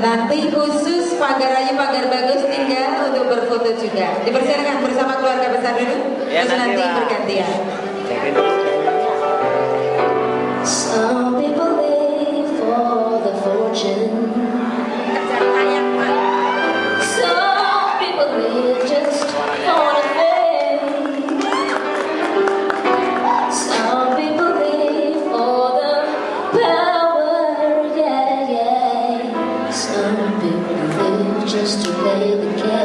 Nanti khusus pagar ayu, pagar bagus tinggal untuk berfoto juga. Dipersilakan bersama keluarga besar dulu. Ya, terus nanti bergantian. Some people live for the fortune. Some people live just for the fame. Some people live for the power, yeah, yeah. Some people live just to play the game.